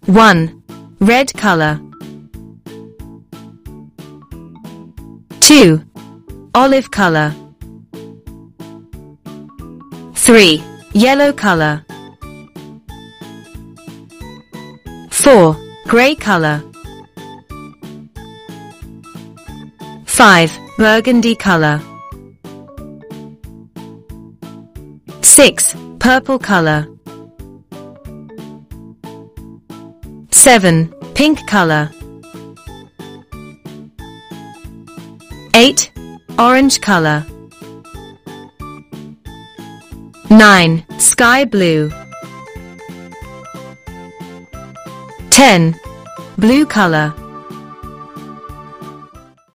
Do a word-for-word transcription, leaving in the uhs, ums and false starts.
one. Red color. two. Olive color. three. Yellow color. four. Gray color. five. Burgundy color. six. Purple color. seven. Pink color. eight. Orange color. nine. Sky blue. ten. Blue color.